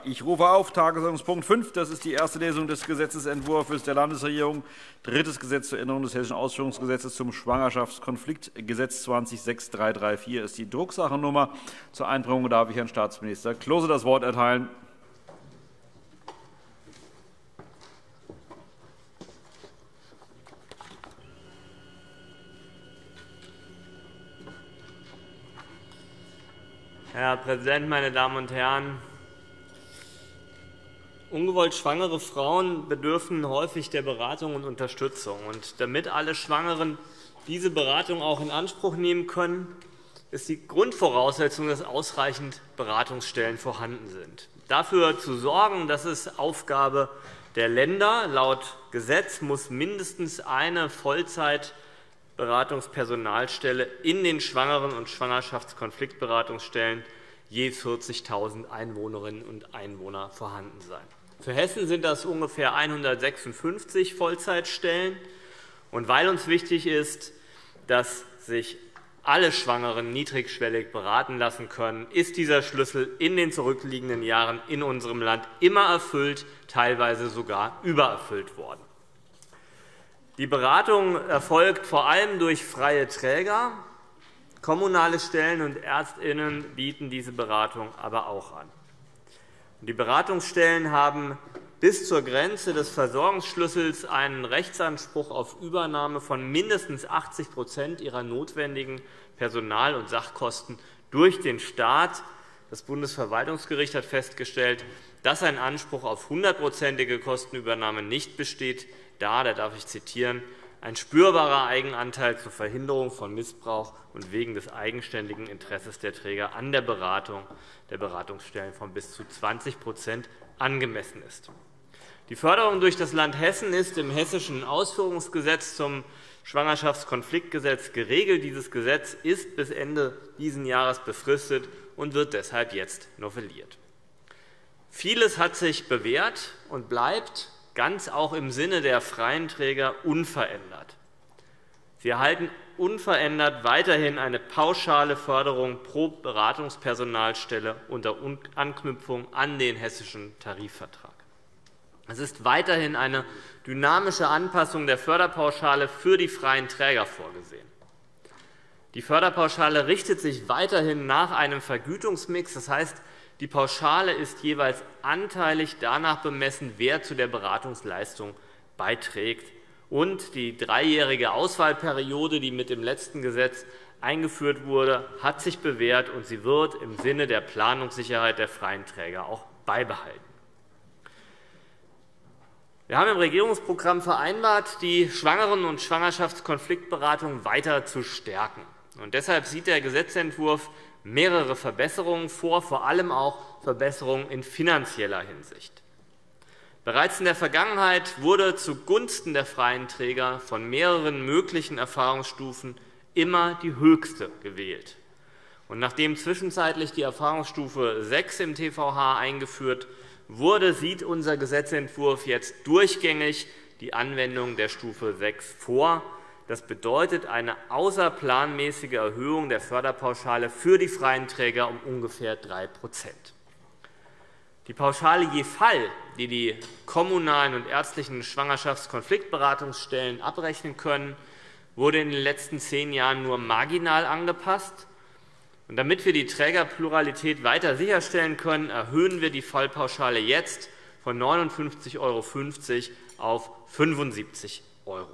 Ich rufe auf Tagesordnungspunkt 5. Das ist die erste Lesung des Gesetzentwurfs der Landesregierung. Drittes Gesetz zur Änderung des Hessischen Ausführungsgesetzes zum Schwangerschaftskonfliktgesetz 206334 ist die Drucksachennummer. Zur Einbringung darf ich Herrn Staatsminister Klose das Wort erteilen. Herr Präsident, meine Damen und Herren! Ungewollt schwangere Frauen bedürfen häufig der Beratung und Unterstützung. Und damit alle Schwangeren diese Beratung auch in Anspruch nehmen können, ist die Grundvoraussetzung, dass ausreichend Beratungsstellen vorhanden sind. Dafür zu sorgen, das ist Aufgabe der Länder. Laut Gesetz muss mindestens eine Vollzeitberatungspersonalstelle in den Schwangeren- und Schwangerschaftskonfliktberatungsstellen je 40.000 Einwohnerinnen und Einwohner vorhanden sein. Für Hessen sind das ungefähr 156 Vollzeitstellen. Und weil uns wichtig ist, dass sich alle Schwangeren niedrigschwellig beraten lassen können, ist dieser Schlüssel in den zurückliegenden Jahren in unserem Land immer erfüllt, teilweise sogar übererfüllt worden. Die Beratung erfolgt vor allem durch freie Träger. Kommunale Stellen und ÄrztInnen bieten diese Beratung aber auch an. Die Beratungsstellen haben bis zur Grenze des Versorgungsschlüssels einen Rechtsanspruch auf Übernahme von mindestens 80% ihrer notwendigen Personal- und Sachkosten durch den Staat. Das Bundesverwaltungsgericht hat festgestellt, dass ein Anspruch auf 100%ige Kostenübernahme nicht besteht, da darf ich zitieren, ein spürbarer Eigenanteil zur Verhinderung von Missbrauch und wegen des eigenständigen Interesses der Träger an der Beratung der Beratungsstellen von bis zu 20% angemessen ist. Die Förderung durch das Land Hessen ist im Hessischen Ausführungsgesetz zum Schwangerschaftskonfliktgesetz geregelt. Dieses Gesetz ist bis Ende dieses Jahres befristet und wird deshalb jetzt novelliert. Vieles hat sich bewährt und bleibt ganz auch im Sinne der freien Träger unverändert. Sie erhalten unverändert weiterhin eine pauschale Förderung pro Beratungspersonalstelle unter Anknüpfung an den Hessischen Tarifvertrag. Es ist weiterhin eine dynamische Anpassung der Förderpauschale für die freien Träger vorgesehen. Die Förderpauschale richtet sich weiterhin nach einem Vergütungsmix. Das heißt, die Pauschale ist jeweils anteilig danach bemessen, wer zu der Beratungsleistung beiträgt. Und die dreijährige Auswahlperiode, die mit dem letzten Gesetz eingeführt wurde, hat sich bewährt, und sie wird im Sinne der Planungssicherheit der freien Träger auch beibehalten. Wir haben im Regierungsprogramm vereinbart, die Schwangeren- und Schwangerschaftskonfliktberatung weiter zu stärken. Und deshalb sieht der Gesetzentwurf mehrere Verbesserungen vor, vor allem auch Verbesserungen in finanzieller Hinsicht. Bereits in der Vergangenheit wurde zugunsten der freien Träger von mehreren möglichen Erfahrungsstufen immer die höchste gewählt. Und nachdem zwischenzeitlich die Erfahrungsstufe 6 im TVH eingeführt wurde, sieht unser Gesetzentwurf jetzt durchgängig die Anwendung der Stufe 6 vor. Das bedeutet eine außerplanmäßige Erhöhung der Förderpauschale für die freien Träger um ungefähr 3%. Die Pauschale je Fall, die die kommunalen und ärztlichen Schwangerschaftskonfliktberatungsstellen abrechnen können, wurde in den letzten 10 Jahren nur marginal angepasst. Und damit wir die Trägerpluralität weiter sicherstellen können, erhöhen wir die Fallpauschale jetzt von 59,50 € auf 75 €.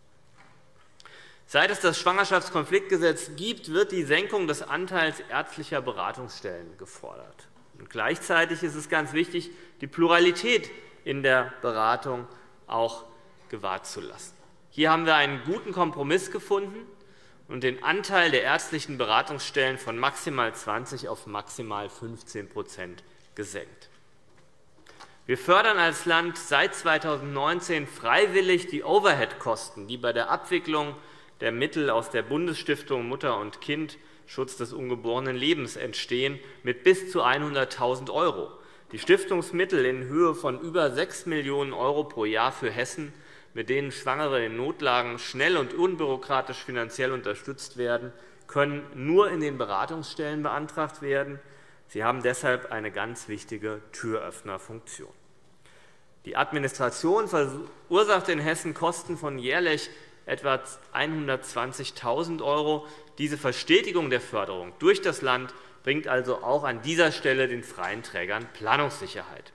Seit es das Schwangerschaftskonfliktgesetz gibt, wird die Senkung des Anteils ärztlicher Beratungsstellen gefordert. Und gleichzeitig ist es ganz wichtig, die Pluralität in der Beratung auch gewahrt zu lassen. Hier haben wir einen guten Kompromiss gefunden und den Anteil der ärztlichen Beratungsstellen von maximal 20 auf maximal 15% gesenkt. Wir fördern als Land seit 2019 freiwillig die Overhead-Kosten, die bei der Abwicklung der Mittel aus der Bundesstiftung Mutter und Kind Schutz des ungeborenen Lebens entstehen, mit bis zu 100.000 €. Die Stiftungsmittel in Höhe von über 6 Millionen € pro Jahr für Hessen, mit denen Schwangere in Notlagen schnell und unbürokratisch finanziell unterstützt werden, können nur in den Beratungsstellen beantragt werden. Sie haben deshalb eine ganz wichtige Türöffnerfunktion. Die Administration verursacht in Hessen Kosten von jährlich etwa 120.000 €. Diese Verstetigung der Förderung durch das Land bringt also auch an dieser Stelle den freien Trägern Planungssicherheit.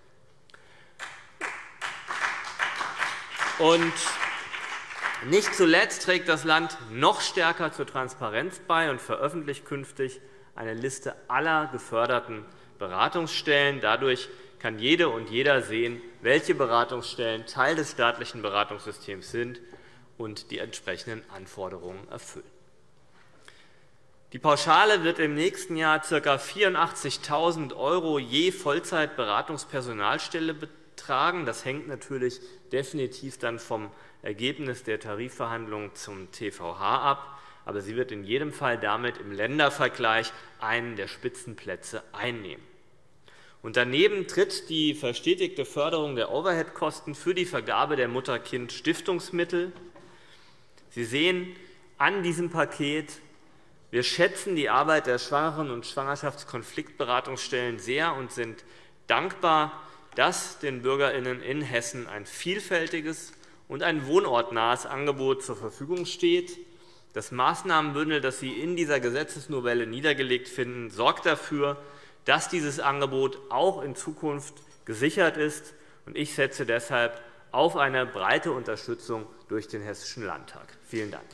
Und nicht zuletzt trägt das Land noch stärker zur Transparenz bei und veröffentlicht künftig eine Liste aller geförderten Beratungsstellen. Dadurch kann jede und jeder sehen, welche Beratungsstellen Teil des staatlichen Beratungssystems sind und die entsprechenden Anforderungen erfüllen. Die Pauschale wird im nächsten Jahr ca. 84.000 € je Vollzeitberatungspersonalstelle betragen. Das hängt natürlich definitiv dann vom Ergebnis der Tarifverhandlungen zum TVH ab. Aber sie wird in jedem Fall damit im Ländervergleich einen der Spitzenplätze einnehmen. Und daneben tritt die verstetigte Förderung der Overheadkosten für die Vergabe der Mutter-Kind-Stiftungsmittel. Sie sehen an diesem Paket, wir schätzen die Arbeit der Schwangeren- und Schwangerschaftskonfliktberatungsstellen sehr und sind dankbar, dass den BürgerInnen in Hessen ein vielfältiges und ein wohnortnahes Angebot zur Verfügung steht. Das Maßnahmenbündel, das Sie in dieser Gesetzesnovelle niedergelegt finden, sorgt dafür, dass dieses Angebot auch in Zukunft gesichert ist. Ich setze deshalb auf eine breite Unterstützung durch den Hessischen Landtag. Vielen Dank.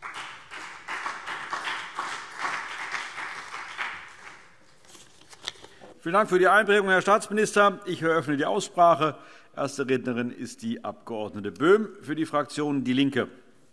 Vielen Dank für die Einbringung, Herr Staatsminister. Ich eröffne die Aussprache. Erste Rednerin ist die Abg. Böhm für die Fraktion DIE LINKE.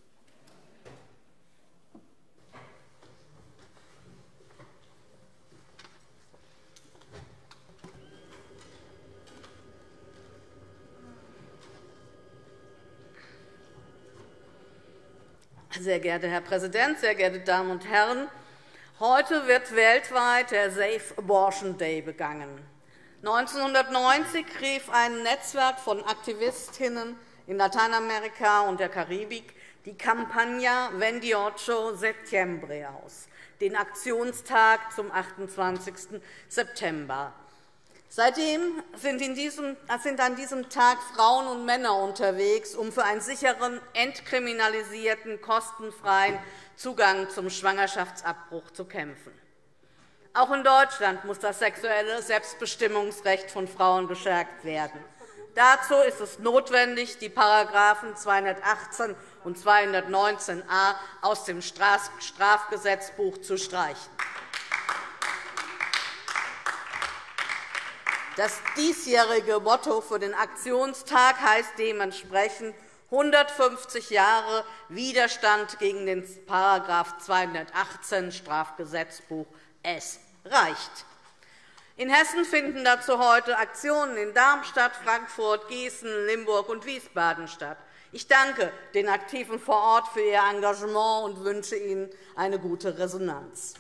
Sehr geehrter Herr Präsident, sehr geehrte Damen und Herren! Heute wird weltweit der Safe Abortion Day begangen. 1990 rief ein Netzwerk von Aktivistinnen in Lateinamerika und der Karibik die Campaña 28 Septiembre aus, den Aktionstag zum 28. September. Seitdem sind an diesem Tag Frauen und Männer unterwegs, um für einen sicheren, entkriminalisierten, kostenfreien Zugang zum Schwangerschaftsabbruch zu kämpfen. Auch in Deutschland muss das sexuelle Selbstbestimmungsrecht von Frauen gestärkt werden. Dazu ist es notwendig, die § 218 und 219a aus dem Strafgesetzbuch zu streichen. Das diesjährige Motto für den Aktionstag heißt dementsprechend 150 Jahre Widerstand gegen den § 218 Strafgesetzbuch. Es reicht. In Hessen finden dazu heute Aktionen in Darmstadt, Frankfurt, Gießen, Limburg und Wiesbaden statt. Ich danke den Aktiven vor Ort für ihr Engagement und wünsche ihnen eine gute Resonanz.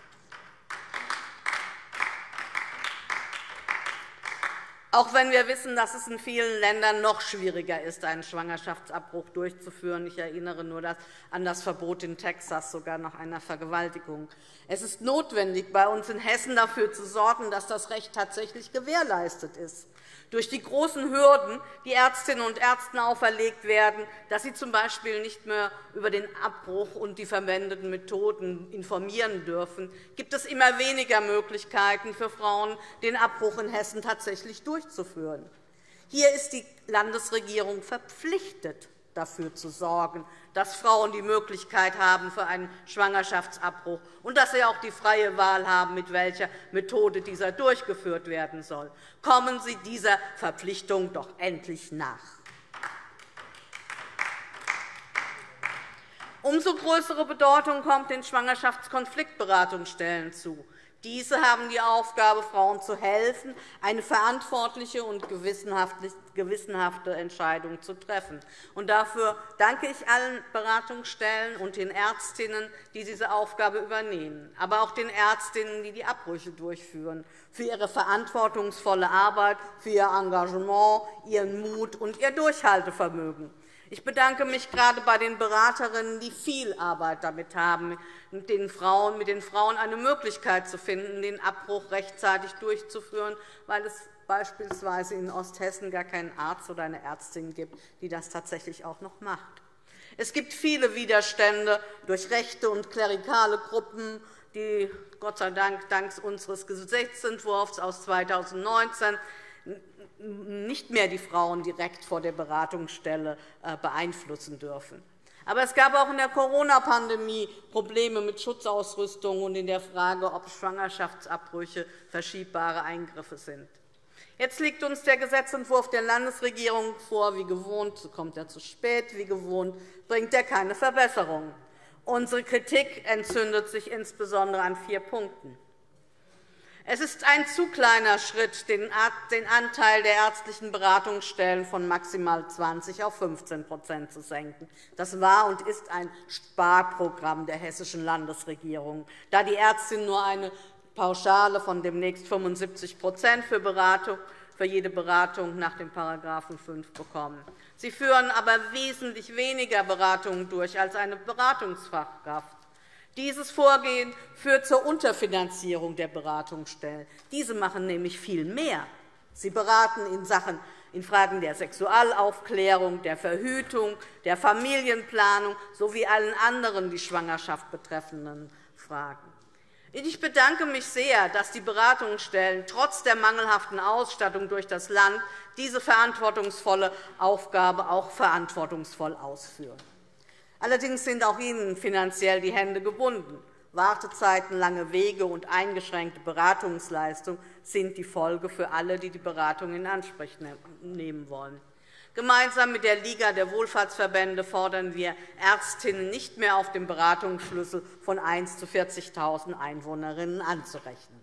Auch wenn wir wissen, dass es in vielen Ländern noch schwieriger ist, einen Schwangerschaftsabbruch durchzuführen. Ich erinnere nur an das Verbot in Texas, sogar nach einer Vergewaltigung. Es ist notwendig, bei uns in Hessen dafür zu sorgen, dass das Recht tatsächlich gewährleistet ist. Durch die großen Hürden, die Ärztinnen und Ärzten auferlegt werden, dass sie z. B. nicht mehr über den Abbruch und die verwendeten Methoden informieren dürfen, gibt es immer weniger Möglichkeiten für Frauen, den Abbruch in Hessen tatsächlich durchzuführen. Hier ist die Landesregierung verpflichtet, dafür zu sorgen, dass Frauen die Möglichkeit haben für einen Schwangerschaftsabbruch und dass sie auch die freie Wahl haben, mit welcher Methode dieser durchgeführt werden soll. Kommen Sie dieser Verpflichtung doch endlich nach. Umso größere Bedeutung kommt den Schwangerschaftskonfliktberatungsstellen zu. Diese haben die Aufgabe, Frauen zu helfen, eine verantwortliche und gewissenhafte Entscheidung zu treffen. Dafür danke ich allen Beratungsstellen und den Ärztinnen, die diese Aufgabe übernehmen, aber auch den Ärztinnen, die die Abbrüche durchführen, für ihre verantwortungsvolle Arbeit, für ihr Engagement, ihren Mut und ihr Durchhaltevermögen. Ich bedanke mich gerade bei den Beraterinnen, die viel Arbeit damit haben, mit den Frauen eine Möglichkeit zu finden, den Abbruch rechtzeitig durchzuführen, weil es beispielsweise in Osthessen gar keinen Arzt oder eine Ärztin gibt, die das tatsächlich auch noch macht. Es gibt viele Widerstände durch rechte und klerikale Gruppen, die Gott sei Dank dank unseres Gesetzentwurfs aus 2019 nicht mehr die Frauen direkt vor der Beratungsstelle beeinflussen dürfen. Aber es gab auch in der Corona-Pandemie Probleme mit Schutzausrüstung und in der Frage, ob Schwangerschaftsabbrüche verschiebbare Eingriffe sind. Jetzt liegt uns der Gesetzentwurf der Landesregierung vor. Wie gewohnt kommt er zu spät, wie gewohnt bringt er keine Verbesserungen. Unsere Kritik entzündet sich insbesondere an 4 Punkten. Es ist ein zu kleiner Schritt, den Anteil der ärztlichen Beratungsstellen von maximal 20 auf 15% zu senken. Das war und ist ein Sparprogramm der hessischen Landesregierung, da die Ärztinnen nur eine Pauschale von demnächst 75% für jede Beratung nach dem § 5 bekommen. Sie führen aber wesentlich weniger Beratungen durch als eine Beratungsfachkraft. Dieses Vorgehen führt zur Unterfinanzierung der Beratungsstellen. Diese machen nämlich viel mehr. Sie beraten in Fragen der Sexualaufklärung, der Verhütung, der Familienplanung sowie allen anderen die Schwangerschaft betreffenden Fragen. Ich bedanke mich sehr, dass die Beratungsstellen trotz der mangelhaften Ausstattung durch das Land diese verantwortungsvolle Aufgabe auch verantwortungsvoll ausführen. Allerdings sind auch ihnen finanziell die Hände gebunden. Wartezeiten, lange Wege und eingeschränkte Beratungsleistung sind die Folge für alle, die die Beratung in Anspruch nehmen wollen. Gemeinsam mit der Liga der Wohlfahrtsverbände fordern wir, Ärztinnen nicht mehr auf dem Beratungsschlüssel von 1 zu 40.000 Einwohnerinnen anzurechnen.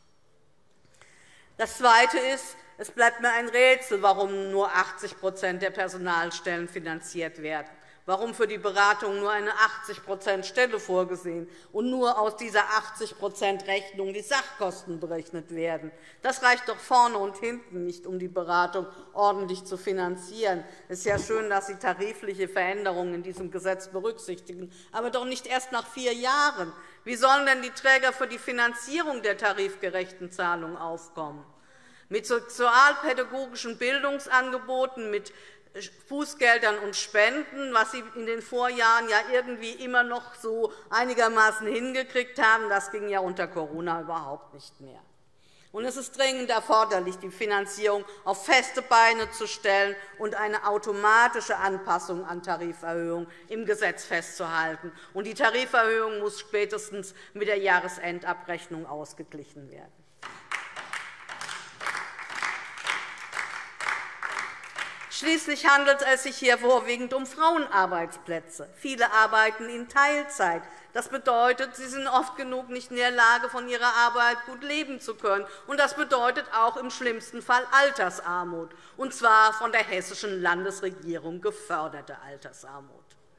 Das Zweite ist, es bleibt mir ein Rätsel, warum nur 80% der Personalstellen finanziert werden. Warum für die Beratung nur eine 80%-Stelle vorgesehen und nur aus dieser 80%-Rechnung die Sachkosten berechnet werden? Das reicht doch vorne und hinten nicht, um die Beratung ordentlich zu finanzieren. Es ist ja schön, dass Sie tarifliche Veränderungen in diesem Gesetz berücksichtigen, aber doch nicht erst nach 4 Jahren. Wie sollen denn die Träger für die Finanzierung der tarifgerechten Zahlung aufkommen? Mit sozialpädagogischen Bildungsangeboten, mit Fußgeldern und Spenden, was Sie in den Vorjahren ja irgendwie immer noch so einigermaßen hingekriegt haben, das ging ja unter Corona überhaupt nicht mehr. Und es ist dringend erforderlich, die Finanzierung auf feste Beine zu stellen und eine automatische Anpassung an Tariferhöhungen im Gesetz festzuhalten. Und die Tariferhöhung muss spätestens mit der Jahresendabrechnung ausgeglichen werden. Schließlich handelt es sich hier vorwiegend um Frauenarbeitsplätze. Viele arbeiten in Teilzeit. Das bedeutet, sie sind oft genug nicht in der Lage, von ihrer Arbeit gut leben zu können. Und das bedeutet auch im schlimmsten Fall Altersarmut, und zwar von der hessischen Landesregierung geförderte Altersarmut.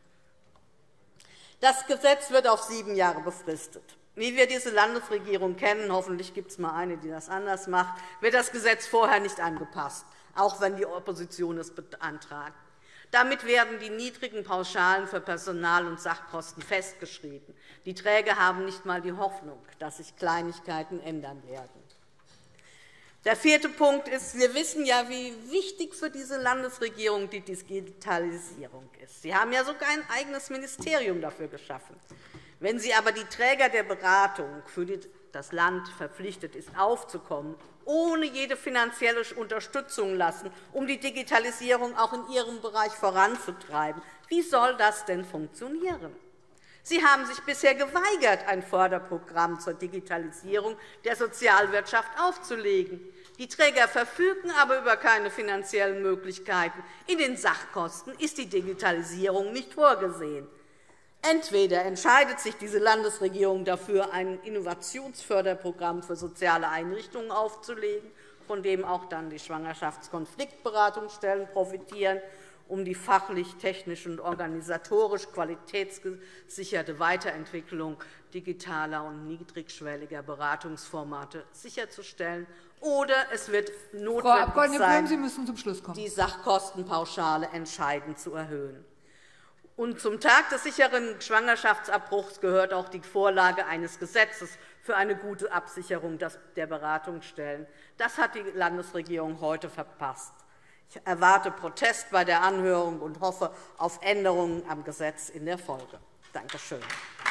Das Gesetz wird auf 7 Jahre befristet. Wie wir diese Landesregierung kennen, hoffentlich gibt es mal eine, die das anders macht, wird das Gesetz vorher nicht angepasst, auch wenn die Opposition es beantragt. Damit werden die niedrigen Pauschalen für Personal- und Sachkosten festgeschrieben. Die Träger haben nicht einmal die Hoffnung, dass sich Kleinigkeiten ändern werden. Der 4. Punkt ist, wir wissen ja, wie wichtig für diese Landesregierung die Digitalisierung ist. Sie haben ja sogar ein eigenes Ministerium dafür geschaffen. Wenn sie aber die Träger der Beratung, für die das Land verpflichtet ist, aufzukommen, ohne jede finanzielle Unterstützung lassen, um die Digitalisierung auch in ihrem Bereich voranzutreiben, wie soll das denn funktionieren? Sie haben sich bisher geweigert, ein Förderprogramm zur Digitalisierung der Sozialwirtschaft aufzulegen. Die Träger verfügen aber über keine finanziellen Möglichkeiten. In den Sachkosten ist die Digitalisierung nicht vorgesehen. Entweder entscheidet sich diese Landesregierung dafür, ein Innovationsförderprogramm für soziale Einrichtungen aufzulegen, von dem auch dann die Schwangerschaftskonfliktberatungsstellen profitieren, um die fachlich, technisch und organisatorisch qualitätsgesicherte Weiterentwicklung digitaler und niedrigschwelliger Beratungsformate sicherzustellen. Oder es wird notwendig sein, Sie müssen zum Schluss kommen. Die Sachkostenpauschale entscheidend zu erhöhen. Und zum Tag des sicheren Schwangerschaftsabbruchs gehört auch die Vorlage eines Gesetzes für eine gute Absicherung der Beratungsstellen. Das hat die Landesregierung heute verpasst. Ich erwarte Protest bei der Anhörung und hoffe auf Änderungen am Gesetz in der Folge. Danke schön.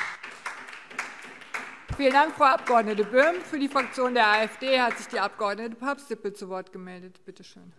Vielen Dank, Frau Abg. Böhm. Für die Fraktion der AfD hat sich die Abg. Papst-Dippel zu Wort gemeldet. Bitte schön.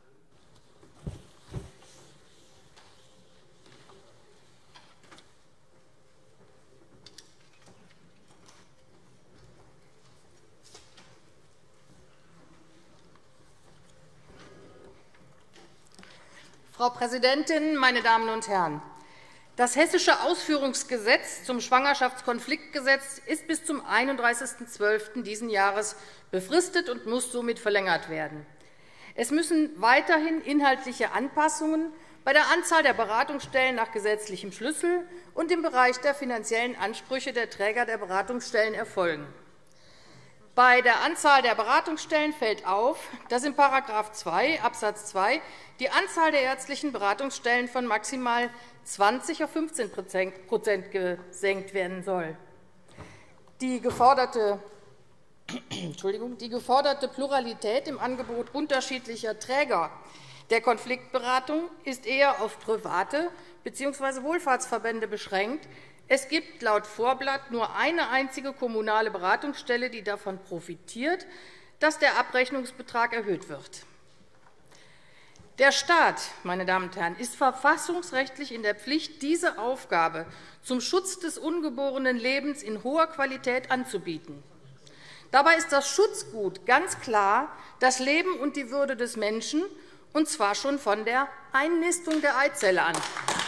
Frau Präsidentin, meine Damen und Herren! Das Hessische Ausführungsgesetz zum Schwangerschaftskonfliktgesetz ist bis zum 31.12. dieses Jahres befristet und muss somit verlängert werden. Es müssen weiterhin inhaltliche Anpassungen bei der Anzahl der Beratungsstellen nach gesetzlichem Schlüssel und im Bereich der finanziellen Ansprüche der Träger der Beratungsstellen erfolgen. Bei der Anzahl der Beratungsstellen fällt auf, dass in § 2 Abs. 2 die Anzahl der ärztlichen Beratungsstellen von maximal 20 auf 15% gesenkt werden soll. Die geforderte Pluralität im Angebot unterschiedlicher Träger der Konfliktberatung ist eher auf private bzw. Wohlfahrtsverbände beschränkt. Es gibt laut Vorblatt nur eine einzige kommunale Beratungsstelle, die davon profitiert, dass der Abrechnungsbetrag erhöht wird. Der Staat, meine Damen und Herren, ist verfassungsrechtlich in der Pflicht, diese Aufgabe zum Schutz des ungeborenen Lebens in hoher Qualität anzubieten. Dabei ist das Schutzgut ganz klar das Leben und die Würde des Menschen, und zwar schon von der Einnistung der Eizelle an.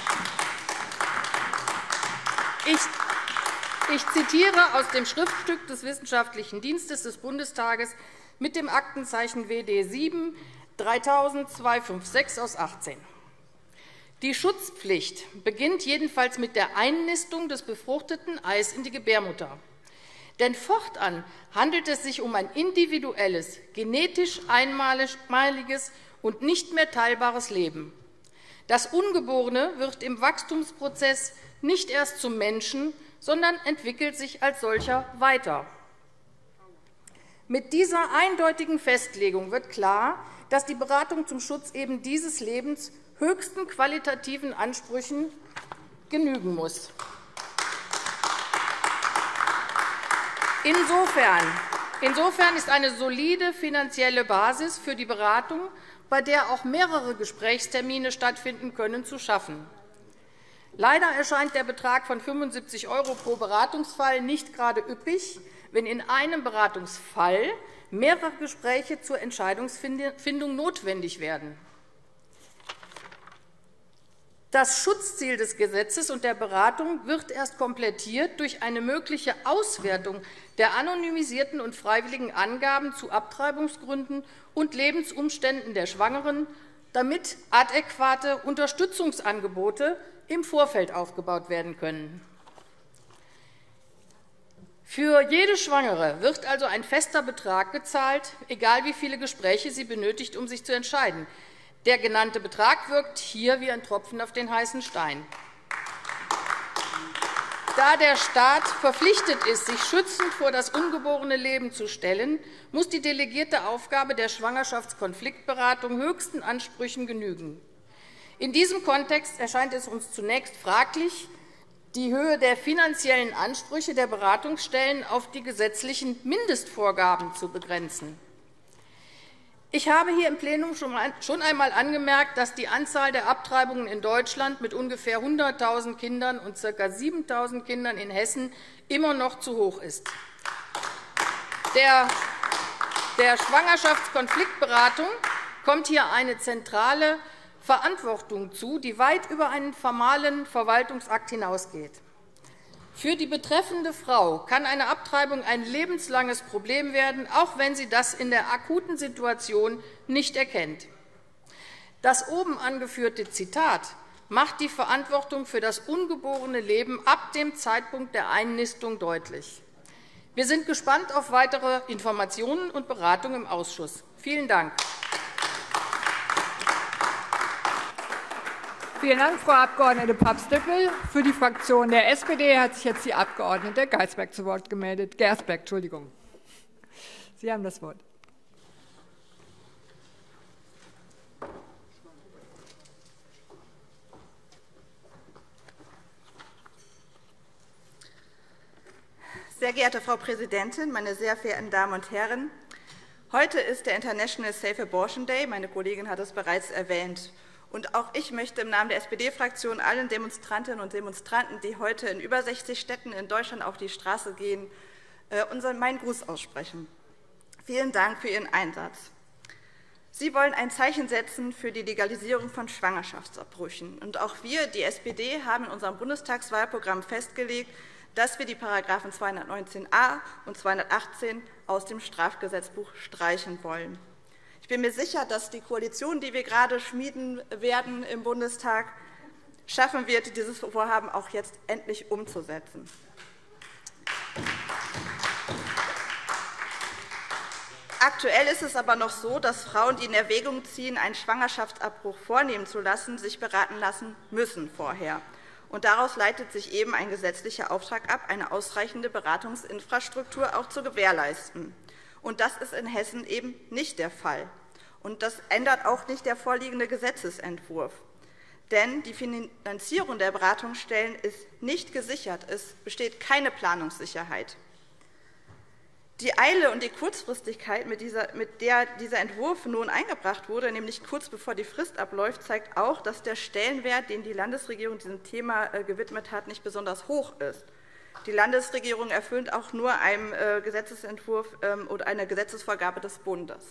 Ich zitiere aus dem Schriftstück des Wissenschaftlichen Dienstes des Bundestages mit dem Aktenzeichen WD 7 3000-256 aus 18. Die Schutzpflicht beginnt jedenfalls mit der Einnistung des befruchteten Eis in die Gebärmutter. Denn fortan handelt es sich um ein individuelles, genetisch einmaliges und nicht mehr teilbares Leben. Das Ungeborene wird im Wachstumsprozess nicht erst zum Menschen, sondern entwickelt sich als solcher weiter. Mit dieser eindeutigen Festlegung wird klar, dass die Beratung zum Schutz eben dieses Lebens höchsten qualitativen Ansprüchen genügen muss. Insofern ist eine solide finanzielle Basis für die Beratung, bei der auch mehrere Gesprächstermine stattfinden können, zu schaffen. Leider erscheint der Betrag von 75 € pro Beratungsfall nicht gerade üppig, wenn in einem Beratungsfall mehrere Gespräche zur Entscheidungsfindung notwendig werden. Das Schutzziel des Gesetzes und der Beratung wird erst komplettiert durch eine mögliche Auswertung der anonymisierten und freiwilligen Angaben zu Abtreibungsgründen und Lebensumständen der Schwangeren, damit adäquate Unterstützungsangebote im Vorfeld aufgebaut werden können. Für jede Schwangere wird also ein fester Betrag gezahlt, egal wie viele Gespräche sie benötigt, um sich zu entscheiden. Der genannte Betrag wirkt hier wie ein Tropfen auf den heißen Stein. Da der Staat verpflichtet ist, sich schützend vor das ungeborene Leben zu stellen, muss die delegierte Aufgabe der Schwangerschaftskonfliktberatung höchsten Ansprüchen genügen. In diesem Kontext erscheint es uns zunächst fraglich, die Höhe der finanziellen Ansprüche der Beratungsstellen auf die gesetzlichen Mindestvorgaben zu begrenzen. Ich habe hier im Plenum schon einmal angemerkt, dass die Anzahl der Abtreibungen in Deutschland mit ungefähr 100.000 Kindern und ca. 7.000 Kindern in Hessen immer noch zu hoch ist. Der Schwangerschaftskonfliktberatung kommt hier eine zentrale Verantwortung zu, die weit über einen formalen Verwaltungsakt hinausgeht. Für die betreffende Frau kann eine Abtreibung ein lebenslanges Problem werden, auch wenn sie das in der akuten Situation nicht erkennt. Das oben angeführte Zitat macht die Verantwortung für das ungeborene Leben ab dem Zeitpunkt der Einnistung deutlich. Wir sind gespannt auf weitere Informationen und Beratungen im Ausschuss. Vielen Dank. Vielen Dank, Frau Abg. Paps-Dippel. Für die Fraktion der SPD hat sich jetzt die Abg. Gersbeck zu Wort gemeldet. Sie haben das Wort. Sehr geehrte Frau Präsidentin, meine sehr verehrten Damen und Herren! Heute ist der International Safe Abortion Day. Meine Kollegin hat es bereits erwähnt. Und auch ich möchte im Namen der SPD-Fraktion allen Demonstrantinnen und Demonstranten, die heute in über 60 Städten in Deutschland auf die Straße gehen, meinen Gruß aussprechen. Vielen Dank für Ihren Einsatz. Sie wollen ein Zeichen setzen für die Legalisierung von Schwangerschaftsabbrüchen. Und auch wir, die SPD, haben in unserem Bundestagswahlprogramm festgelegt, dass wir die Paragraphen 219a und 218 aus dem Strafgesetzbuch streichen wollen. Ich bin mir sicher, dass die Koalition, die wir gerade schmieden werden im Bundestag, schaffen wird, dieses Vorhaben auch jetzt endlich umzusetzen. Aktuell ist es aber noch so, dass Frauen, die in Erwägung ziehen, einen Schwangerschaftsabbruch vornehmen zu lassen, sich beraten lassen müssen vorher. Und daraus leitet sich eben ein gesetzlicher Auftrag ab, eine ausreichende Beratungsinfrastruktur auch zu gewährleisten. Und das ist in Hessen eben nicht der Fall. Und das ändert auch nicht der vorliegende Gesetzentwurf. Denn die Finanzierung der Beratungsstellen ist nicht gesichert. Es besteht keine Planungssicherheit. Die Eile und die Kurzfristigkeit, mit der dieser Entwurf nun eingebracht wurde, nämlich kurz bevor die Frist abläuft, zeigt auch, dass der Stellenwert, den die Landesregierung diesem Thema gewidmet hat, nicht besonders hoch ist. Die Landesregierung erfüllt auch nur einem Gesetzentwurf oder einer Gesetzesvorgabe des Bundes.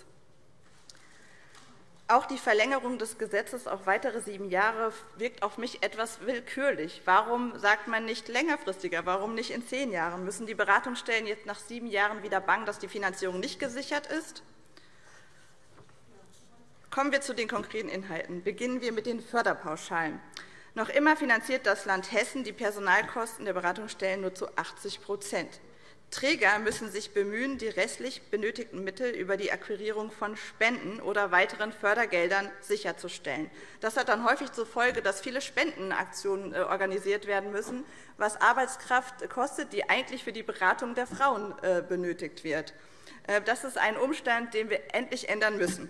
Auch die Verlängerung des Gesetzes auf weitere 7 Jahre wirkt auf mich etwas willkürlich. Warum sagt man nicht längerfristiger? Warum nicht in 10 Jahren? Müssen die Beratungsstellen jetzt nach 7 Jahren wieder bangen, dass die Finanzierung nicht gesichert ist? Kommen wir zu den konkreten Inhalten. Beginnen wir mit den Förderpauschalen. Noch immer finanziert das Land Hessen die Personalkosten der Beratungsstellen nur zu 80%. Träger müssen sich bemühen, die restlich benötigten Mittel über die Akquirierung von Spenden oder weiteren Fördergeldern sicherzustellen. Das hat dann häufig zur Folge, dass viele Spendenaktionen organisiert werden müssen, was Arbeitskraft kostet, die eigentlich für die Beratung der Frauen benötigt wird. Das ist ein Umstand, den wir endlich ändern müssen.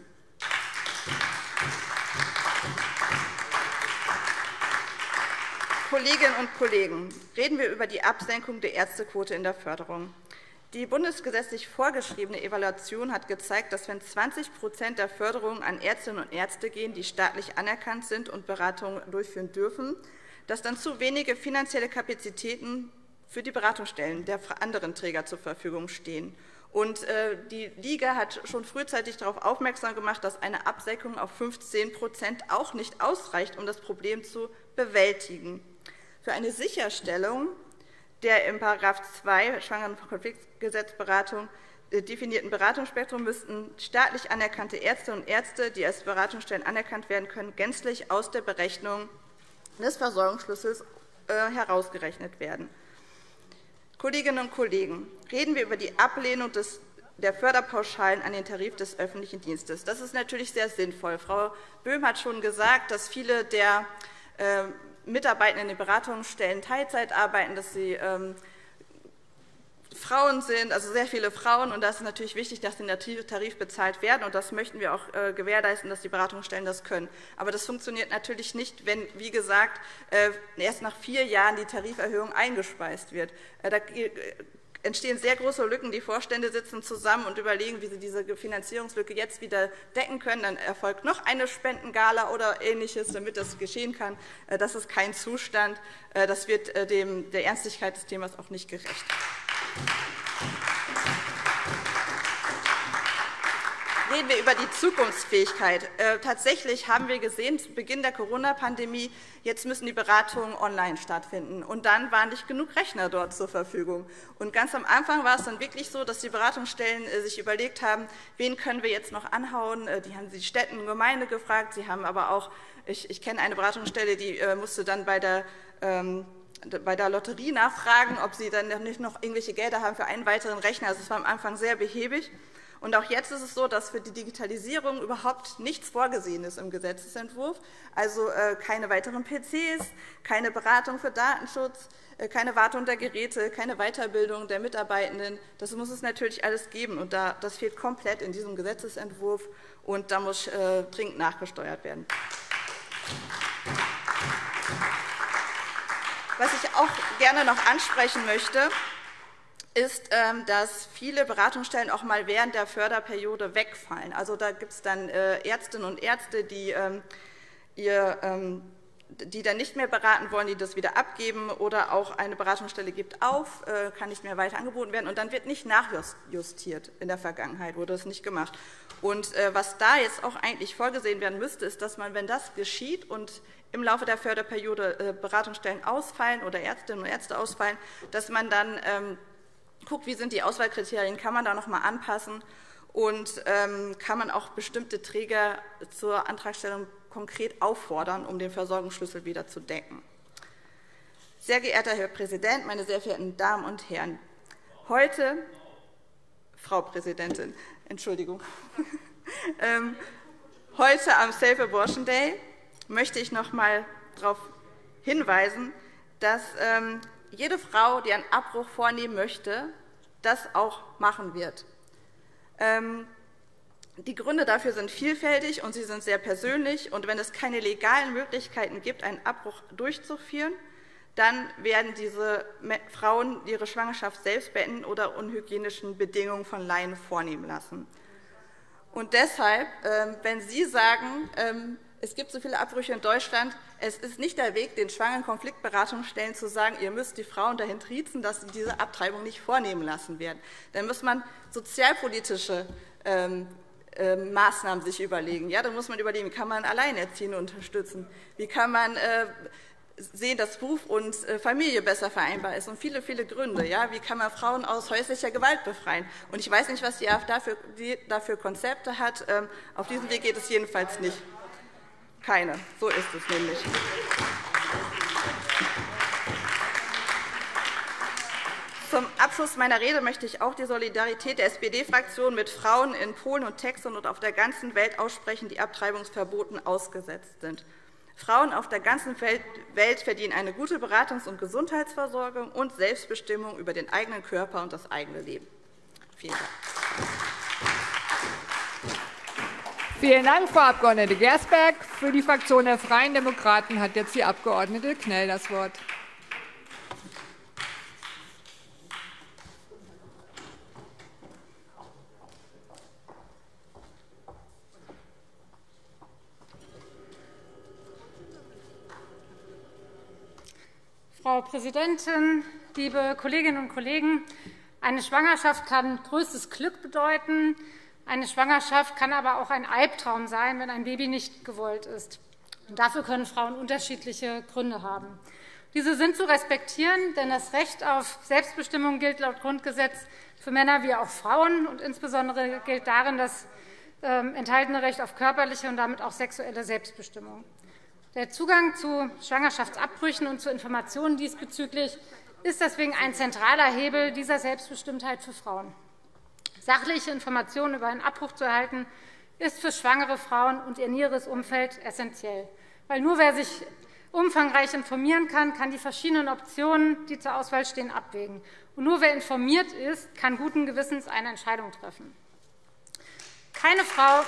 Kolleginnen und Kollegen, reden wir über die Absenkung der Ärztequote in der Förderung. Die bundesgesetzlich vorgeschriebene Evaluation hat gezeigt, dass wenn 20% der Förderungen an Ärztinnen und Ärzte gehen, die staatlich anerkannt sind und Beratungen durchführen dürfen, dass dann zu wenige finanzielle Kapazitäten für die Beratungsstellen der anderen Träger zur Verfügung stehen. Und die Liga hat schon frühzeitig darauf aufmerksam gemacht, dass eine Absenkung auf 15% auch nicht ausreicht, um das Problem zu bewältigen. Für eine Sicherstellung der im § 2 Schwangerenkonfliktgesetzberatung definierten Beratungsspektrum müssten staatlich anerkannte Ärztinnen und Ärzte, die als Beratungsstellen anerkannt werden können, gänzlich aus der Berechnung des Versorgungsschlüssels herausgerechnet werden. Kolleginnen und Kollegen, reden wir über die Ablehnung der Förderpauschalen an den Tarif des öffentlichen Dienstes. Das ist natürlich sehr sinnvoll. Frau Böhm hat schon gesagt, dass viele der Mitarbeitenden in den Beratungsstellen Teilzeit arbeiten, dass sie Frauen sind, also sehr viele Frauen. Und da ist es natürlich wichtig, dass der Tarif bezahlt werden. Und das möchten wir auch gewährleisten, dass die Beratungsstellen das können. Aber das funktioniert natürlich nicht, wenn, wie gesagt, erst nach 4 Jahren die Tariferhöhung eingespeist wird. Da entstehen sehr große Lücken. Die Vorstände sitzen zusammen und überlegen, wie sie diese Finanzierungslücke jetzt wieder decken können. Dann erfolgt noch eine Spendengala oder Ähnliches, damit das geschehen kann. Das ist kein Zustand. Das wird der Ernstigkeit des Themas auch nicht gerecht. reden wir über die Zukunftsfähigkeit. Tatsächlich haben wir gesehen, zu Beginn der Corona-Pandemie, jetzt müssen die Beratungen online stattfinden. Und dann waren nicht genug Rechner dort zur Verfügung. Und ganz am Anfang war es dann wirklich so, dass die Beratungsstellen sich überlegt haben, wen können wir jetzt noch anhauen. Die haben die Städte und Gemeinde gefragt. Sie haben aber auch, ich kenne eine Beratungsstelle, die musste dann bei der Lotterie nachfragen, ob sie dann nicht noch irgendwelche Gelder haben für einen weiteren Rechner. Also es war am Anfang sehr behäbig. Und auch jetzt ist es so, dass für die Digitalisierung überhaupt nichts vorgesehen ist im Gesetzentwurf. Also keine weiteren PCs, keine Beratung für Datenschutz, keine Wartung der Geräte, keine Weiterbildung der Mitarbeitenden. Das muss es natürlich alles geben. Und das fehlt komplett in diesem Gesetzentwurf. Und da muss dringend nachgesteuert werden. Was ich auch gerne noch ansprechen möchte, ist, dass viele Beratungsstellen auch mal während der Förderperiode wegfallen. Also da gibt es dann Ärztinnen und Ärzte, die dann nicht mehr beraten wollen, die das wieder abgeben, oder auch eine Beratungsstelle gibt auf, kann nicht mehr weiter angeboten werden, und dann wird nicht nachjustiert. In der Vergangenheit wurde das nicht gemacht. Und was da jetzt auch eigentlich vorgesehen werden müsste, ist, dass man, wenn das geschieht und im Laufe der Förderperiode Beratungsstellen ausfallen oder Ärztinnen und Ärzte ausfallen, dass man dann guckt, wie sind die Auswahlkriterien, kann man da noch einmal anpassen und kann man auch bestimmte Träger zur Antragstellung konkret auffordern, um den Versorgungsschlüssel wieder zu decken. Sehr geehrter Herr Präsident, meine sehr verehrten Damen und Herren, heute, Frau Präsidentin, Entschuldigung, heute am Safe Abortion Day möchte ich noch einmal darauf hinweisen, dass jede Frau, die einen Abbruch vornehmen möchte, das auch machen wird. Die Gründe dafür sind vielfältig und sie sind sehr persönlich. Und wenn es keine legalen Möglichkeiten gibt, einen Abbruch durchzuführen, dann werden diese Frauen ihre Schwangerschaft selbst beenden oder unhygienischen Bedingungen von Laien vornehmen lassen. Und deshalb, wenn Sie sagen, es gibt so viele Abbrüche in Deutschland, es ist nicht der Weg, den schwangeren Konfliktberatungsstellen zu sagen, ihr müsst die Frauen dahin triezen, dass sie diese Abtreibung nicht vornehmen lassen werden. Dann muss man sozialpolitische Maßnahmen sich überlegen. Ja, dann muss man überlegen, wie kann man Alleinerziehende unterstützen, wie kann man sehen, dass Beruf und Familie besser vereinbar ist, und viele, viele Gründe. Ja, wie kann man Frauen aus häuslicher Gewalt befreien? Und ich weiß nicht, was die AfD dafür Konzepte hat. Auf diesem Weg geht es jedenfalls nicht. Keine. So ist es nämlich. Zum Abschluss meiner Rede möchte ich auch die Solidarität der SPD-Fraktion mit Frauen in Polen und Texas und auf der ganzen Welt aussprechen, die Abtreibungsverboten ausgesetzt sind. Frauen auf der ganzen Welt verdienen eine gute Beratungs- und Gesundheitsversorgung und Selbstbestimmung über den eigenen Körper und das eigene Leben. Vielen Dank. Vielen Dank, Frau Abg. Gersberg. Für die Fraktion der Freien Demokraten hat jetzt die Abg. Knell das Wort. Frau Präsidentin, liebe Kolleginnen und Kollegen! Eine Schwangerschaft kann größtes Glück bedeuten. Eine Schwangerschaft kann aber auch ein Albtraum sein, wenn ein Baby nicht gewollt ist. Und dafür können Frauen unterschiedliche Gründe haben. Diese sind zu respektieren, denn das Recht auf Selbstbestimmung gilt laut Grundgesetz für Männer wie auch Frauen. Und insbesondere gilt darin das enthaltene Recht auf körperliche und damit auch sexuelle Selbstbestimmung. Der Zugang zu Schwangerschaftsabbrüchen und zu Informationen diesbezüglich ist deswegen ein zentraler Hebel dieser Selbstbestimmtheit für Frauen. Sachliche Informationen über einen Abbruch zu erhalten, ist für schwangere Frauen und ihr näheres Umfeld essentiell. Weil nur wer sich umfangreich informieren kann, kann die verschiedenen Optionen, die zur Auswahl stehen, abwägen. Und nur wer informiert ist, kann guten Gewissens eine Entscheidung treffen. Keine Frau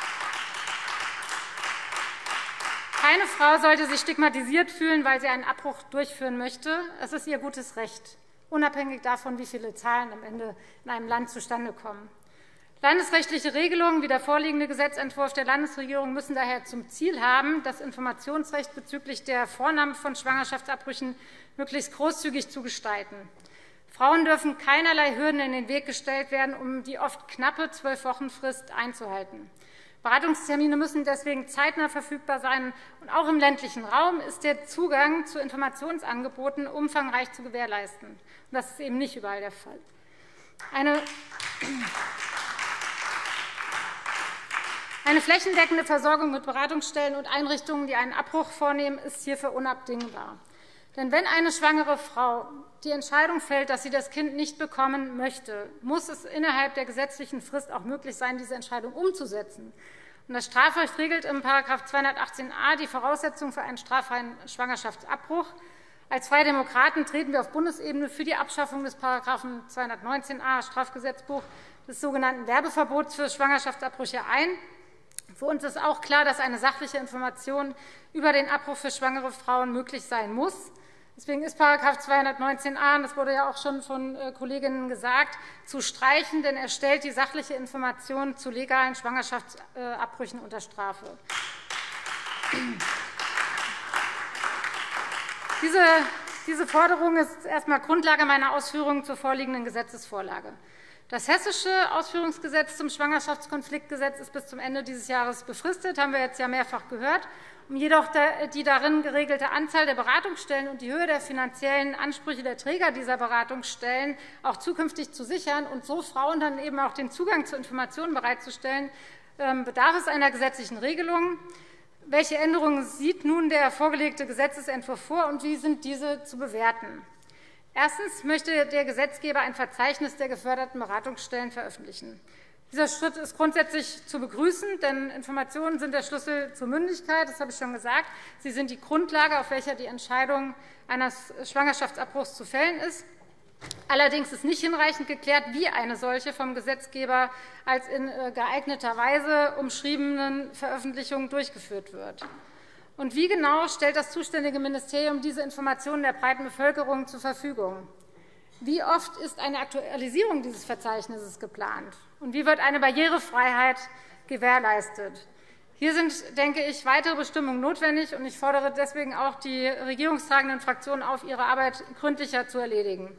sollte sich stigmatisiert fühlen, weil sie einen Abbruch durchführen möchte. Es ist ihr gutes Recht, unabhängig davon, wie viele Zahlen am Ende in einem Land zustande kommen. Landesrechtliche Regelungen wie der vorliegende Gesetzentwurf der Landesregierung müssen daher zum Ziel haben, das Informationsrecht bezüglich der Vornahme von Schwangerschaftsabbrüchen möglichst großzügig zu gestalten. Frauen dürfen keinerlei Hürden in den Weg gestellt werden, um die oft knappe 12-Wochen-Frist einzuhalten. Beratungstermine müssen deswegen zeitnah verfügbar sein. Und auch im ländlichen Raum ist der Zugang zu Informationsangeboten umfangreich zu gewährleisten. Und das ist eben nicht überall der Fall. Eine flächendeckende Versorgung mit Beratungsstellen und Einrichtungen, die einen Abbruch vornehmen, ist hierfür unabdingbar. Denn wenn eine schwangere Frau die Entscheidung fällt, dass sie das Kind nicht bekommen möchte, muss es innerhalb der gesetzlichen Frist auch möglich sein, diese Entscheidung umzusetzen. Und das Strafrecht regelt im § 218a die Voraussetzungen für einen straffreien Schwangerschaftsabbruch. Als Freie Demokraten treten wir auf Bundesebene für die Abschaffung des § 219a Strafgesetzbuch des sogenannten Werbeverbots für Schwangerschaftsabbrüche ein. Für uns ist auch klar, dass eine sachliche Information über den Abbruch für schwangere Frauen möglich sein muss. Deswegen ist § 219a, und das wurde ja auch schon von Kolleginnen gesagt, zu streichen, denn er stellt die sachliche Information zu legalen Schwangerschaftsabbrüchen unter Strafe. Diese Forderung ist erst einmal Grundlage meiner Ausführungen zur vorliegenden Gesetzesvorlage. Das Hessische Ausführungsgesetz zum Schwangerschaftskonfliktgesetz ist bis zum Ende dieses Jahres befristet, haben wir jetzt ja mehrfach gehört. Um jedoch die darin geregelte Anzahl der Beratungsstellen und die Höhe der finanziellen Ansprüche der Träger dieser Beratungsstellen auch zukünftig zu sichern und so Frauen dann eben auch den Zugang zu Informationen bereitzustellen, bedarf es einer gesetzlichen Regelung. Welche Änderungen sieht nun der vorgelegte Gesetzentwurf vor, und wie sind diese zu bewerten? Erstens möchte der Gesetzgeber ein Verzeichnis der geförderten Beratungsstellen veröffentlichen. Dieser Schritt ist grundsätzlich zu begrüßen, denn Informationen sind der Schlüssel zur Mündigkeit. Das habe ich schon gesagt. Sie sind die Grundlage, auf welcher die Entscheidung eines Schwangerschaftsabbruchs zu fällen ist. Allerdings ist nicht hinreichend geklärt, wie eine solche vom Gesetzgeber als in geeigneter Weise umschriebenen Veröffentlichung durchgeführt wird. Und wie genau stellt das zuständige Ministerium diese Informationen der breiten Bevölkerung zur Verfügung? Wie oft ist eine Aktualisierung dieses Verzeichnisses geplant? Und wie wird eine Barrierefreiheit gewährleistet? Hier sind, denke ich, weitere Bestimmungen notwendig, und ich fordere deswegen auch die regierungstragenden Fraktionen auf, ihre Arbeit gründlicher zu erledigen.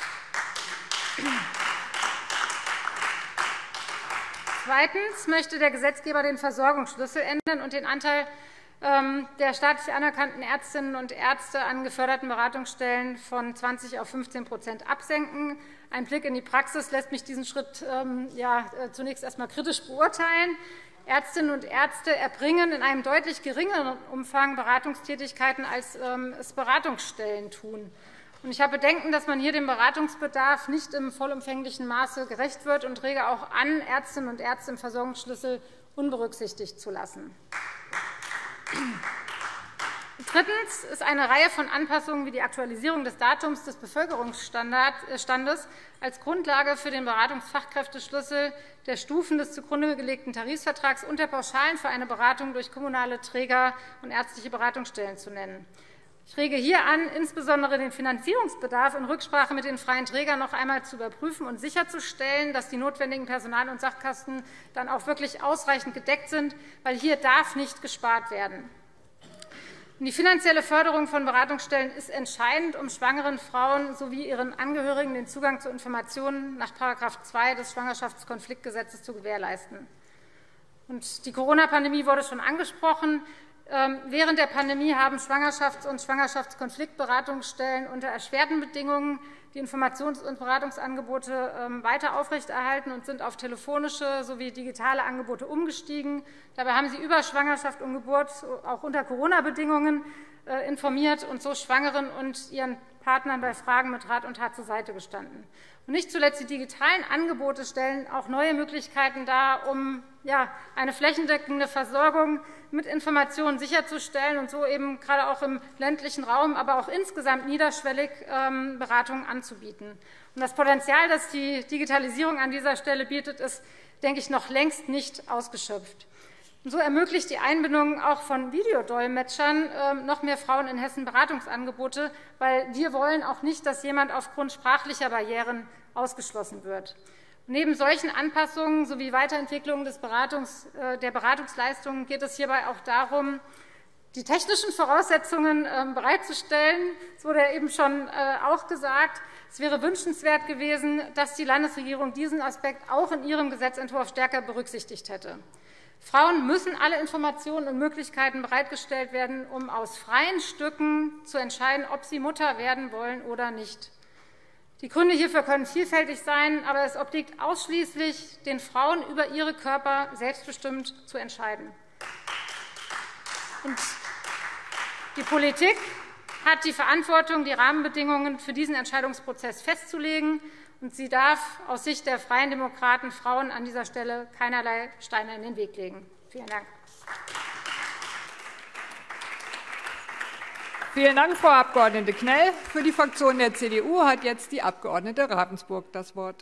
Zweitens möchte der Gesetzgeber den Versorgungsschlüssel ändern und den Anteil der staatlich anerkannten Ärztinnen und Ärzte an geförderten Beratungsstellen von 20 auf 15% absenken. Ein Blick in die Praxis lässt mich diesen Schritt zunächst erst einmal kritisch beurteilen. Ärztinnen und Ärzte erbringen in einem deutlich geringeren Umfang Beratungstätigkeiten, als es Beratungsstellen tun. Ich habe Bedenken, dass man hier dem Beratungsbedarf nicht im vollumfänglichen Maße gerecht wird, und rege auch an, Ärztinnen und Ärzte im Versorgungsschlüssel unberücksichtigt zu lassen. Drittens ist eine Reihe von Anpassungen wie die Aktualisierung des Datums des Bevölkerungsstandes als Grundlage für den Beratungsfachkräfteschlüssel, der Stufen des zugrunde gelegten Tarifvertrags und der Pauschalen für eine Beratung durch kommunale Träger und ärztliche Beratungsstellen zu nennen. Ich rege hier an, insbesondere den Finanzierungsbedarf in Rücksprache mit den freien Trägern noch einmal zu überprüfen und sicherzustellen, dass die notwendigen Personal- und Sachkosten dann auch wirklich ausreichend gedeckt sind, weil hier darf nicht gespart werden. Die finanzielle Förderung von Beratungsstellen ist entscheidend, um schwangeren Frauen sowie ihren Angehörigen den Zugang zu Informationen nach § 2 des Schwangerschaftskonfliktgesetzes zu gewährleisten. Die Corona-Pandemie wurde schon angesprochen. Während der Pandemie haben Schwangerschafts- und Schwangerschaftskonfliktberatungsstellen unter erschwerten Bedingungen die Informations- und Beratungsangebote weiter aufrechterhalten und sind auf telefonische sowie digitale Angebote umgestiegen. Dabei haben sie über Schwangerschaft und Geburt auch unter Corona-Bedingungen informiert und so Schwangeren und ihren Partnern bei Fragen mit Rat und Tat zur Seite gestanden. Und nicht zuletzt die digitalen Angebote stellen auch neue Möglichkeiten dar, um eine flächendeckende Versorgung mit Informationen sicherzustellen und so eben gerade auch im ländlichen Raum, aber auch insgesamt niederschwellig Beratungen anzubieten. Und das Potenzial, das die Digitalisierung an dieser Stelle bietet, ist, denke ich, noch längst nicht ausgeschöpft. Und so ermöglicht die Einbindung auch von Videodolmetschern noch mehr Frauen in Hessen Beratungsangebote, weil wir wollen auch nicht, dass jemand aufgrund sprachlicher Barrieren ausgeschlossen wird. Neben solchen Anpassungen sowie Weiterentwicklung der Beratungsleistungen geht es hierbei auch darum, die technischen Voraussetzungen bereitzustellen. Es wurde ja eben schon auch gesagt, es wäre wünschenswert gewesen, dass die Landesregierung diesen Aspekt auch in ihrem Gesetzentwurf stärker berücksichtigt hätte. Frauen müssen alle Informationen und Möglichkeiten bereitgestellt werden, um aus freien Stücken zu entscheiden, ob sie Mutter werden wollen oder nicht. Die Gründe hierfür können vielfältig sein, aber es obliegt ausschließlich den Frauen, über ihre Körper selbstbestimmt zu entscheiden. Und die Politik hat die Verantwortung, die Rahmenbedingungen für diesen Entscheidungsprozess festzulegen, und sie darf aus Sicht der Freien Demokraten Frauen an dieser Stelle keinerlei Steine in den Weg legen. Vielen Dank. Vielen Dank, Frau Abg. Knell. Für die Fraktion der CDU hat jetzt die Abg. Ravensburg das Wort.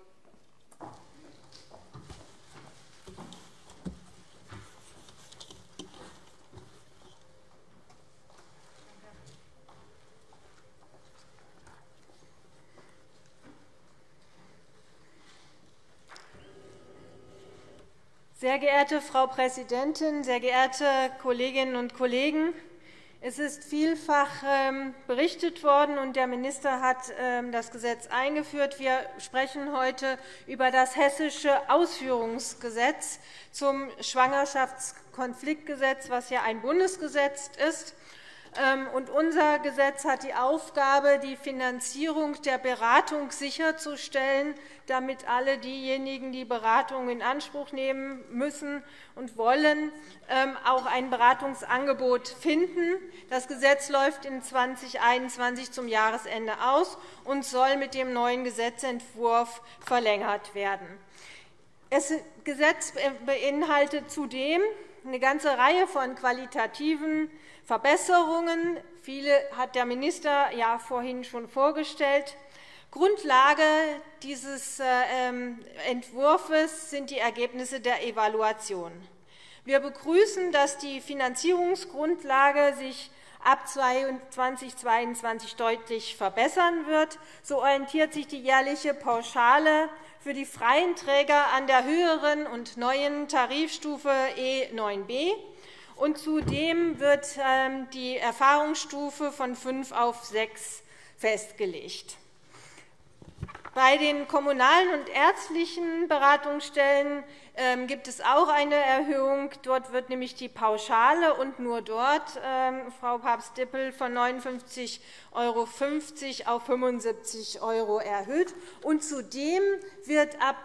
Sehr geehrte Frau Präsidentin, sehr geehrte Kolleginnen und Kollegen! Es ist vielfach berichtet worden, und der Minister hat das Gesetz eingeführt. Wir sprechen heute über das Hessische Ausführungsgesetz zum Schwangerschaftskonfliktgesetz, was ja ein Bundesgesetz ist. Und unser Gesetz hat die Aufgabe, die Finanzierung der Beratung sicherzustellen, damit alle diejenigen, die Beratung in Anspruch nehmen müssen und wollen, auch ein Beratungsangebot finden. Das Gesetz läuft in 2021 zum Jahresende aus und soll mit dem neuen Gesetzentwurf verlängert werden. Das Gesetz beinhaltet zudem eine ganze Reihe von qualitativen Verbesserungen. Viele hat der Minister ja vorhin schon vorgestellt. Grundlage dieses Entwurfs sind die Ergebnisse der Evaluation. Wir begrüßen, dass die Finanzierungsgrundlage sich ab 2022 deutlich verbessern wird. So orientiert sich die jährliche Pauschale für die freien Träger an der höheren und neuen Tarifstufe E9b. Und zudem wird die Erfahrungsstufe von 5 auf 6 festgelegt. Bei den kommunalen und ärztlichen Beratungsstellen gibt es auch eine Erhöhung. Dort wird nämlich die Pauschale und nur dort, Frau Papst-Dippel, von 59,50 € auf 75 € erhöht. Und zudem wird ab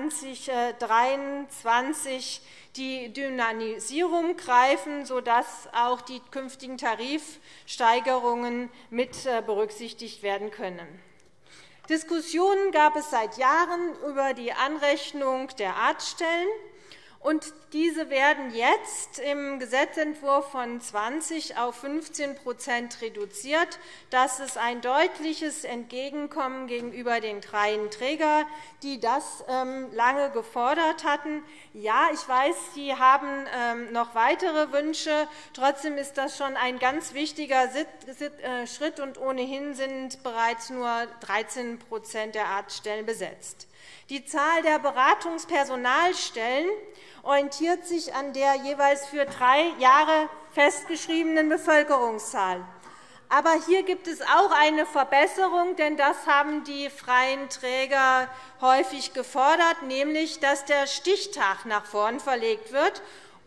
2023 die Dynamisierung greifen, sodass auch die künftigen Tarifsteigerungen mit berücksichtigt werden können. Diskussionen gab es seit Jahren über die Anrechnung der Arztstellen, und diese werden jetzt im Gesetzentwurf von 20 auf 15% reduziert. Das ist ein deutliches Entgegenkommen gegenüber den freien Trägern, die das lange gefordert hatten. Ja, ich weiß, Sie haben noch weitere Wünsche. Trotzdem ist das schon ein ganz wichtiger Schritt, und ohnehin sind bereits nur 13% der Arztstellen besetzt. Die Zahl der Beratungspersonalstellen orientiert sich an der jeweils für 3 Jahre festgeschriebenen Bevölkerungszahl. Aber hier gibt es auch eine Verbesserung, denn das haben die freien Träger häufig gefordert, nämlich dass der Stichtag nach vorn verlegt wird.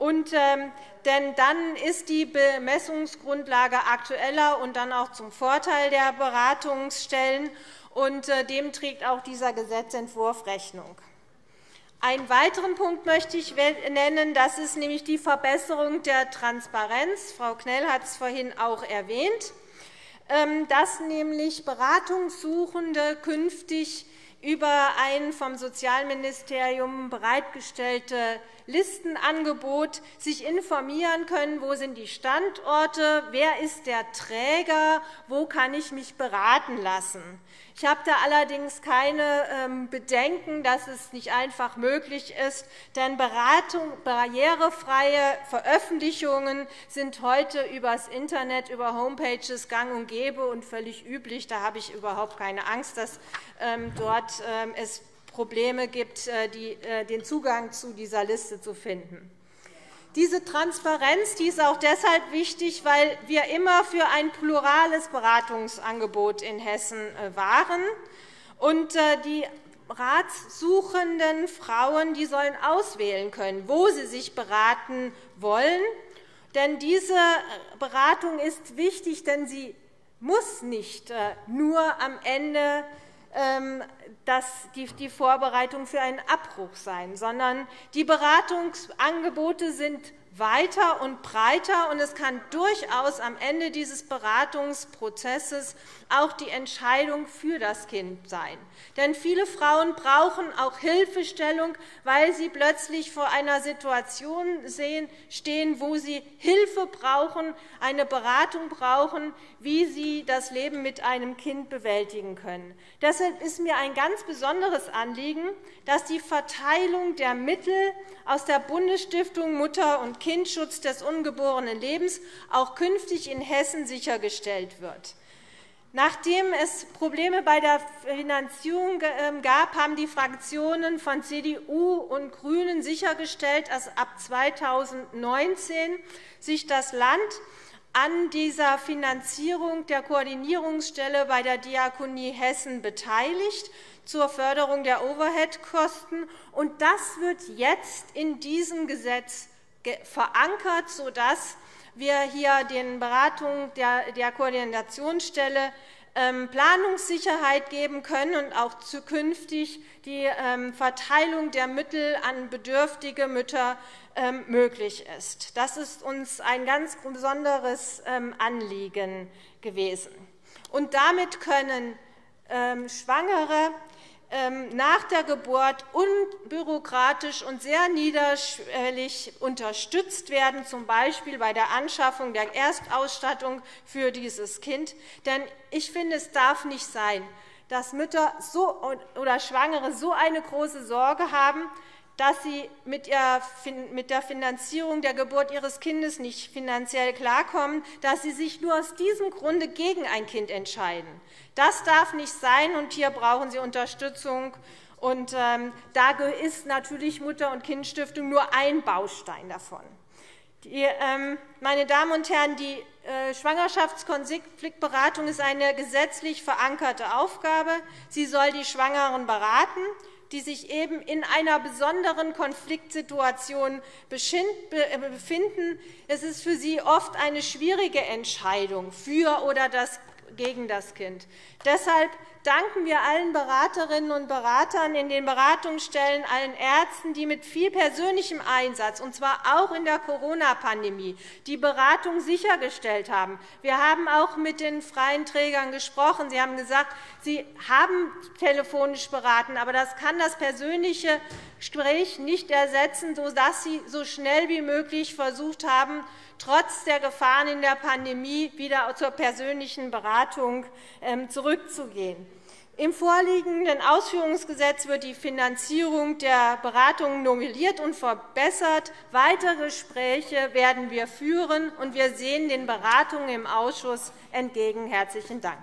Denn dann ist die Bemessungsgrundlage aktueller und dann auch zum Vorteil der Beratungsstellen. Und dem trägt auch dieser Gesetzentwurf Rechnung. Einen weiteren Punkt möchte ich nennen, das ist nämlich die Verbesserung der Transparenz. Frau Knell hat es vorhin auch erwähnt, dass nämlich Beratungssuchende künftig über ein vom Sozialministerium bereitgestellte Listenangebot sich informieren können, wo sind die Standorte, wer ist der Träger, wo kann ich mich beraten lassen. Ich habe da allerdings keine Bedenken, dass es nicht einfach möglich ist, denn barrierefreie Veröffentlichungen sind heute über das Internet, über Homepages gang und gäbe und völlig üblich. Da habe ich überhaupt keine Angst, dass dort es Probleme gibt, den Zugang zu dieser Liste zu finden. Diese Transparenz ist auch deshalb wichtig, weil wir immer für ein plurales Beratungsangebot in Hessen waren. Und die ratssuchenden Frauen sollen auswählen können, wo sie sich beraten wollen. Denn diese Beratung ist wichtig, denn sie muss nicht nur am Ende die Vorbereitung für einen Abbruch sein, sondern die Beratungsangebote sind weiter und breiter, und es kann durchaus am Ende dieses Beratungsprozesses auch die Entscheidung für das Kind sein. Denn viele Frauen brauchen auch Hilfestellung, weil sie plötzlich vor einer Situation stehen, wo sie Hilfe brauchen, eine Beratung brauchen, wie sie das Leben mit einem Kind bewältigen können. Deshalb ist mir ein ganz besonderes Anliegen, dass die Verteilung der Mittel aus der Bundesstiftung Mutter- und Kindschutz des ungeborenen Lebens auch künftig in Hessen sichergestellt wird. Nachdem es Probleme bei der Finanzierung gab, haben die Fraktionen von CDU und GRÜNEN sichergestellt, dass ab 2019 sich das Land an dieser Finanzierung der Koordinierungsstelle bei der Diakonie Hessen beteiligt zur Förderung der Overheadkosten. Und das wird jetzt in diesem Gesetz verankert, sodass wir hier den Beratungen der Koordinationsstelle Planungssicherheit geben können und auch zukünftig die Verteilung der Mittel an bedürftige Mütter möglich ist. Das ist uns ein ganz besonderes Anliegen gewesen. Und damit können Schwangere nach der Geburt unbürokratisch und sehr niederschwellig unterstützt werden, z. B. bei der Anschaffung der Erstausstattung für dieses Kind. Denn ich finde, es darf nicht sein, dass Mütter oder Schwangere so eine große Sorge haben, dass sie mit der Finanzierung der Geburt ihres Kindes nicht finanziell klarkommen, dass sie sich nur aus diesem Grunde gegen ein Kind entscheiden. Das darf nicht sein, und hier brauchen sie Unterstützung. Und da ist natürlich Mutter- und Kindstiftung nur ein Baustein davon. Meine Damen und Herren, die Schwangerschaftskonfliktberatung ist eine gesetzlich verankerte Aufgabe. Sie soll die Schwangeren beraten, die sich eben in einer besonderen Konfliktsituation befinden. Es ist für sie oft eine schwierige Entscheidung für oder gegen das Kind. Deshalb danken wir allen Beraterinnen und Beratern in den Beratungsstellen, allen Ärzten, die mit viel persönlichem Einsatz, und zwar auch in der Corona-Pandemie, die Beratung sichergestellt haben. Wir haben auch mit den freien Trägern gesprochen. Sie haben gesagt, sie haben telefonisch beraten, aber das kann das persönliche Gespräch nicht ersetzen, sodass sie so schnell wie möglich versucht haben, trotz der Gefahren in der Pandemie wieder zur persönlichen Beratung zurückzugehen. Im vorliegenden Ausführungsgesetz wird die Finanzierung der Beratungen novelliert und verbessert. Weitere Gespräche werden wir führen, und wir sehen den Beratungen im Ausschuss entgegen. Herzlichen Dank.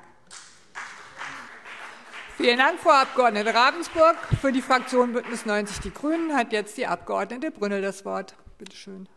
Vielen Dank, Frau Abg. Ravensburg. Für die Fraktion BÜNDNIS 90 die GRÜNEN hat jetzt die Abg. Brünnel das Wort. Bitte schön.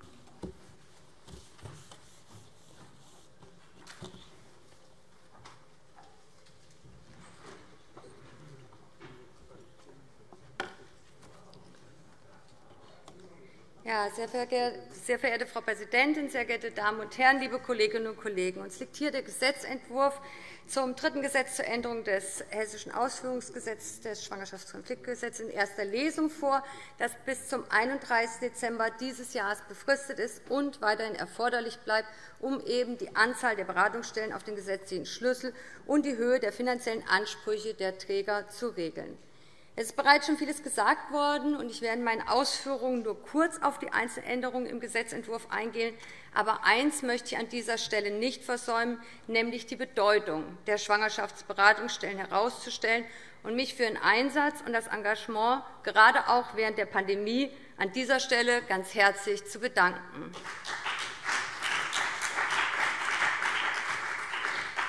Ja, sehr verehrte Frau Präsidentin, sehr geehrte Damen und Herren, liebe Kolleginnen und Kollegen! Uns liegt hier der Gesetzentwurf zum dritten Gesetz zur Änderung des Hessischen Ausführungsgesetzes des Schwangerschaftskonfliktgesetzes in erster Lesung vor, das bis zum 31. Dezember dieses Jahres befristet ist und weiterhin erforderlich bleibt, um eben die Anzahl der Beratungsstellen auf den gesetzlichen Schlüssel und die Höhe der finanziellen Ansprüche der Träger zu regeln. Es ist bereits schon vieles gesagt worden, und ich werde in meinen Ausführungen nur kurz auf die einzelnen Änderungen im Gesetzentwurf eingehen. Aber eines möchte ich an dieser Stelle nicht versäumen, nämlich die Bedeutung der Schwangerschaftsberatungsstellen herauszustellen und mich für den Einsatz und das Engagement gerade auch während der Pandemie an dieser Stelle ganz herzlich zu bedanken.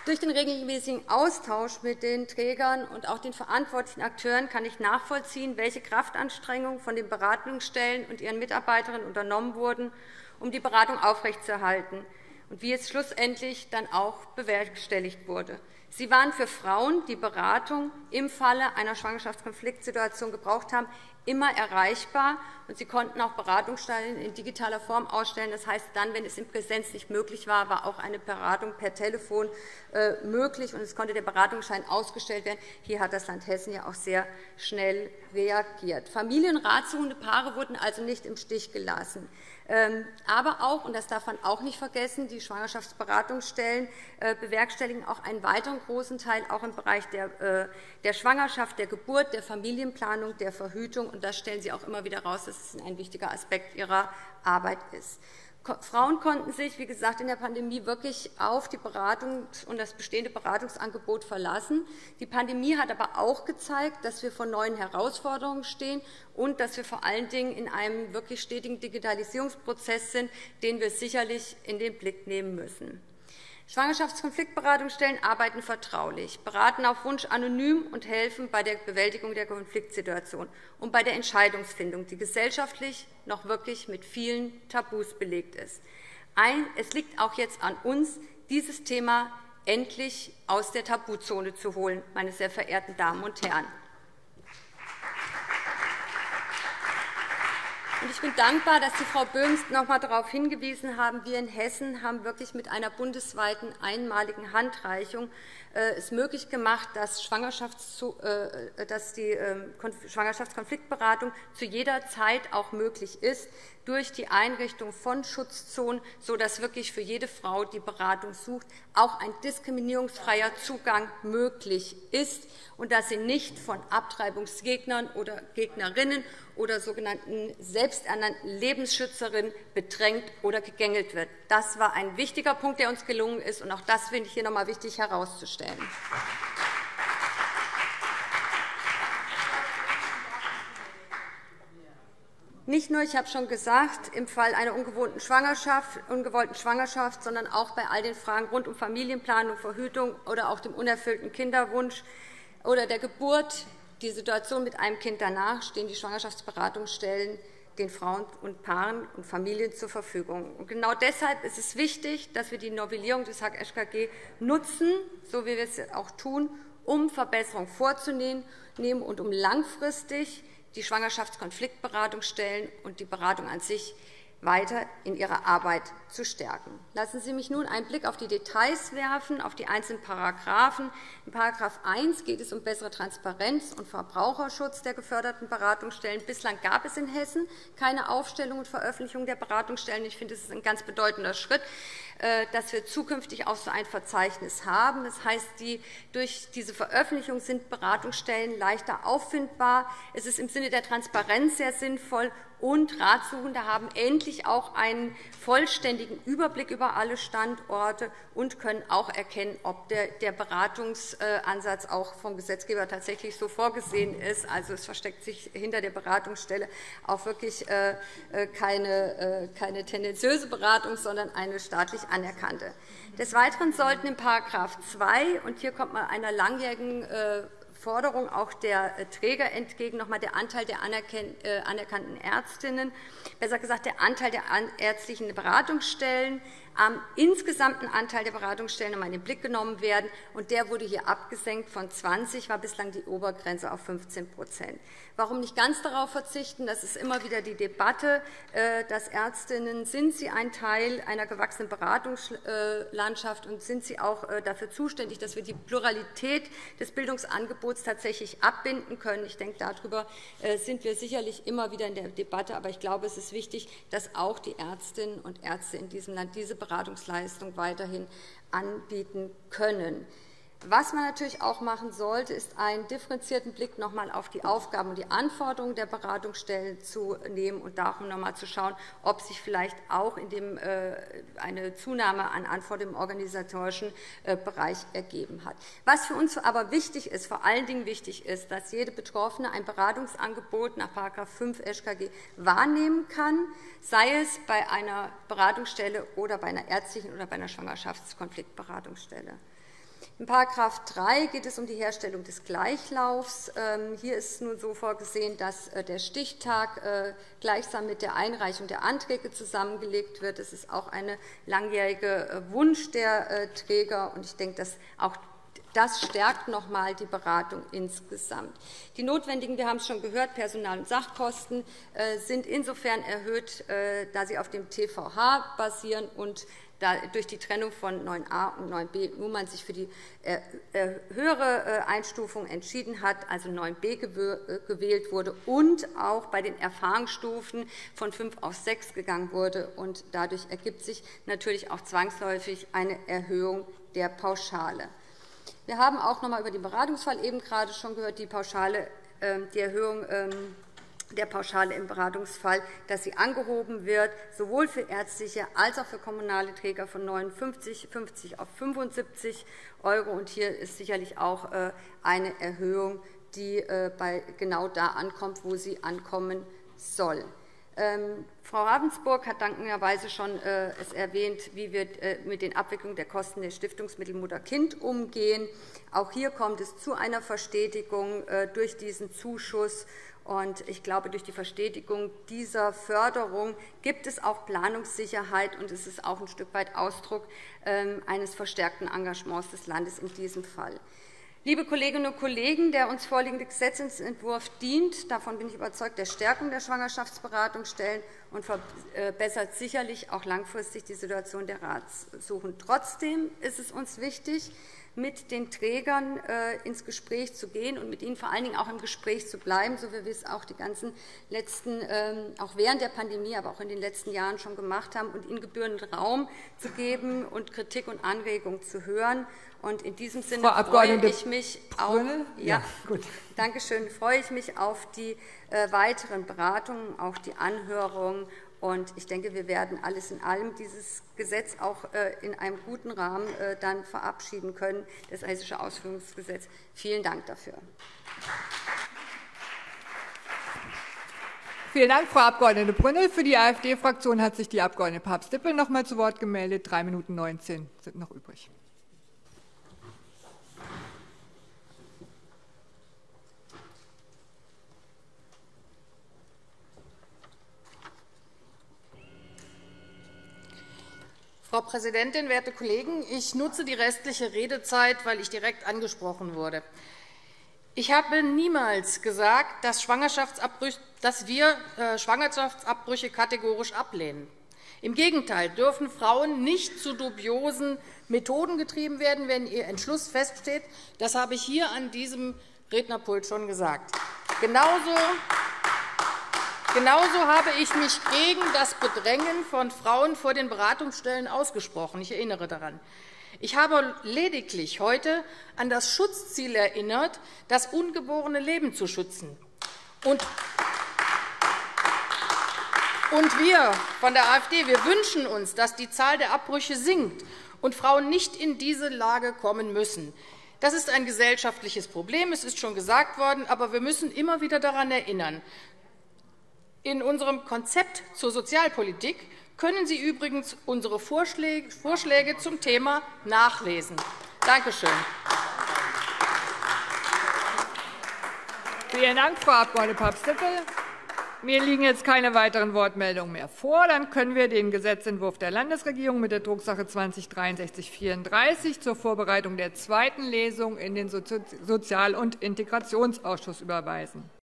Durch den regelmäßigen Austausch mit den Trägern und auch den verantwortlichen Akteuren kann ich nachvollziehen, welche Kraftanstrengungen von den Beratungsstellen und ihren Mitarbeiterinnen unternommen wurden, um die Beratung aufrechtzuerhalten und wie es schlussendlich dann auch bewerkstelligt wurde. Sie waren für Frauen, die Beratung im Falle einer Schwangerschaftskonfliktsituation gebraucht haben, immer erreichbar, und sie konnten auch Beratungsstellen in digitaler Form ausstellen. Das heißt, dann, wenn es in Präsenz nicht möglich war, war auch eine Beratung per Telefon möglich, und es konnte der Beratungsschein ausgestellt werden. Hier hat das Land Hessen ja auch sehr schnell reagiert. Familienratsuchende Paare wurden also nicht im Stich gelassen. Aber auch, und das darf man auch nicht vergessen, die Schwangerschaftsberatungsstellen bewerkstelligen auch einen weiteren großen Teil auch im Bereich der Schwangerschaft, der Geburt, der Familienplanung, der Verhütung. Und das stellen Sie auch immer wieder heraus, dass es ein wichtiger Aspekt Ihrer Arbeit ist. Frauen konnten sich, wie gesagt, in der Pandemie wirklich auf die Beratung und das bestehende Beratungsangebot verlassen. Die Pandemie hat aber auch gezeigt, dass wir vor neuen Herausforderungen stehen und dass wir vor allen Dingen in einem wirklich stetigen Digitalisierungsprozess sind, den wir sicherlich in den Blick nehmen müssen. Schwangerschaftskonfliktberatungsstellen arbeiten vertraulich, beraten auf Wunsch anonym und helfen bei der Bewältigung der Konfliktsituation und bei der Entscheidungsfindung, die gesellschaftlich noch wirklich mit vielen Tabus belegt ist. Es liegt auch jetzt an uns, dieses Thema endlich aus der Tabuzone zu holen, meine sehr verehrten Damen und Herren. Ich bin dankbar, dass Sie, Frau Böhms, noch einmal darauf hingewiesen haben, wir in Hessen haben wirklich mit einer bundesweiten einmaligen Handreichung es möglich gemacht, dass die Schwangerschaftskonfliktberatung zu jeder Zeit auch möglich ist, durch die Einrichtung von Schutzzonen, sodass wirklich für jede Frau, die Beratung sucht, auch ein diskriminierungsfreier Zugang möglich ist und dass sie nicht von Abtreibungsgegnern oder Gegnerinnen oder sogenannten selbsternannten Lebensschützerinnen bedrängt oder gegängelt wird. Das war ein wichtiger Punkt, der uns gelungen ist, und auch das finde ich hier noch einmal wichtig herauszustellen. Nicht nur, ich habe schon gesagt, im Fall einer ungewollten Schwangerschaft, sondern auch bei all den Fragen rund um Familienplanung, Verhütung oder auch dem unerfüllten Kinderwunsch oder der Geburt, die Situation mit einem Kind danach, stehen die Schwangerschaftsberatungsstellen den Frauen und Paaren und Familien zur Verfügung. Und genau deshalb ist es wichtig, dass wir die Novellierung des HGG nutzen, so wie wir es auch tun, um Verbesserungen vorzunehmen und um langfristig die Schwangerschaftskonfliktberatungsstellen und die Beratung an sich weiter in ihrer Arbeit zu stärken. Lassen Sie mich nun einen Blick auf die Details werfen, auf die einzelnen Paragraphen. In § 1 geht es um bessere Transparenz und Verbraucherschutz der geförderten Beratungsstellen. Bislang gab es in Hessen keine Aufstellung und Veröffentlichung der Beratungsstellen. Ich finde, es ist ein ganz bedeutender Schritt, dass wir zukünftig auch so ein Verzeichnis haben. Das heißt, durch diese Veröffentlichung sind Beratungsstellen leichter auffindbar. Es ist im Sinne der Transparenz sehr sinnvoll, und Ratsuchende haben endlich auch einen vollständigen Überblick über alle Standorte und können auch erkennen, ob der Beratungsansatz auch vom Gesetzgeber tatsächlich so vorgesehen ist. Also es versteckt sich hinter der Beratungsstelle auch wirklich keine tendenziöse Beratung, sondern eine staatlich anerkannte. Des Weiteren sollten in § 2, und hier kommt man einer langjährigen Forderung auch der Träger entgegen, noch einmal der Anteil der anerkannten Ärztinnen, besser gesagt der Anteil der ärztlichen Beratungsstellen am insgesamten Anteil der Beratungsstellen einmal in den Blick genommen werden. Und der wurde hier abgesenkt von 20, war bislang die Obergrenze auf 15 %. Warum nicht ganz darauf verzichten? Das ist immer wieder die Debatte, dass Ärztinnen, sind sie ein Teil einer gewachsenen Beratungslandschaft und sind sie auch dafür zuständig, dass wir die Pluralität des Bildungsangebots tatsächlich abbinden können. Ich denke, darüber sind wir sicherlich immer wieder in der Debatte. Aber ich glaube, es ist wichtig, dass auch die Ärztinnen und Ärzte in diesem Land diese Beratungsleistung weiterhin anbieten können. Was man natürlich auch machen sollte, ist einen differenzierten Blick noch einmal auf die Aufgaben und die Anforderungen der Beratungsstellen zu nehmen und darum noch einmal zu schauen, ob sich vielleicht auch in dem eine Zunahme an Anforderungen im organisatorischen Bereich ergeben hat. Was für uns aber wichtig ist, vor allen Dingen wichtig ist, dass jede Betroffene ein Beratungsangebot nach § 5 SchKG wahrnehmen kann, sei es bei einer Beratungsstelle oder bei einer ärztlichen oder bei einer Schwangerschaftskonfliktberatungsstelle. In § 3 geht es um die Herstellung des Gleichlaufs. Hier ist es nun so vorgesehen, dass der Stichtag gleichsam mit der Einreichung der Anträge zusammengelegt wird. Das ist auch ein langjähriger Wunsch der Träger, und ich denke, dass auch das stärkt noch einmal die Beratung insgesamt. Die notwendigen, wir haben es schon gehört, Personal- und Sachkosten sind insofern erhöht, da sie auf dem TVH basieren und durch die Trennung von 9a und 9b nun man sich für die höhere Einstufung entschieden hat, also 9b gewählt wurde und auch bei den Erfahrungsstufen von 5 auf 6 gegangen wurde. Und dadurch ergibt sich natürlich auch zwangsläufig eine Erhöhung der Pauschale. Wir haben auch noch einmal über den Beratungsfall eben gerade schon gehört, die Erhöhung der Pauschale im Beratungsfall, dass sie angehoben wird, sowohl für ärztliche als auch für kommunale Träger von 59,50 auf 75 €. Und hier ist sicherlich auch eine Erhöhung, die genau da ankommt, wo sie ankommen soll. Frau Ravensburg hat dankenswerterweise schon erwähnt, wie wir mit den Abwicklungen der Kosten der Stiftungsmittel Mutter-Kind umgehen. Auch hier kommt es zu einer Verstetigung durch diesen Zuschuss. Und ich glaube, durch die Verstetigung dieser Förderung gibt es auch Planungssicherheit, und es ist auch ein Stück weit Ausdruck eines verstärkten Engagements des Landes in diesem Fall. Liebe Kolleginnen und Kollegen, der uns vorliegende Gesetzentwurf dient, davon bin ich überzeugt, der Stärkung der Schwangerschaftsberatungsstellen und verbessert sicherlich auch langfristig die Situation der Ratsuchenden. Trotzdem ist es uns wichtig, mit den Trägern ins Gespräch zu gehen und mit ihnen vor allen Dingen auch im Gespräch zu bleiben, so wie wir es auch die ganzen letzten, auch während der Pandemie, aber auch in den letzten Jahren schon gemacht haben, und ihnen gebührenden Raum zu geben und Kritik und Anregungen zu hören. Und in diesem Sinne freue ich mich auf die weiteren Beratungen, auch die Anhörungen. Und ich denke, wir werden alles in allem dieses Gesetz auch in einem guten Rahmen dann verabschieden können, das Hessische Ausführungsgesetz. Vielen Dank dafür. Vielen Dank, Frau Abg. Brünnel. Für die AfD-Fraktion hat sich die Abg. Papst-Dippel noch einmal zu Wort gemeldet. 3 Minuten 19 sind noch übrig. Frau Präsidentin, werte Kollegen! Ich nutze die restliche Redezeit, weil ich direkt angesprochen wurde. Ich habe niemals gesagt, dass wir Schwangerschaftsabbrüche kategorisch ablehnen. Im Gegenteil dürfen Frauen nicht zu dubiosen Methoden getrieben werden, wenn ihr Entschluss feststeht. Das habe ich hier an diesem Rednerpult schon gesagt. Genauso habe ich mich gegen das Bedrängen von Frauen vor den Beratungsstellen ausgesprochen. Ich erinnere daran. Ich habe lediglich heute an das Schutzziel erinnert, das ungeborene Leben zu schützen. Und wir von der AfD, wir wünschen uns, dass die Zahl der Abbrüche sinkt und Frauen nicht in diese Lage kommen müssen. Das ist ein gesellschaftliches Problem, es ist schon gesagt worden, aber wir müssen immer wieder daran erinnern. In unserem Konzept zur Sozialpolitik können Sie übrigens unsere Vorschläge zum Thema nachlesen. Danke schön. Vielen Dank, Frau Abg. Papst-Dippel. Mir liegen jetzt keine weiteren Wortmeldungen mehr vor. Dann können wir den Gesetzentwurf der Landesregierung mit der Drucksache 20-6334 zur Vorbereitung der zweiten Lesung in den Sozial- und Integrationsausschuss überweisen.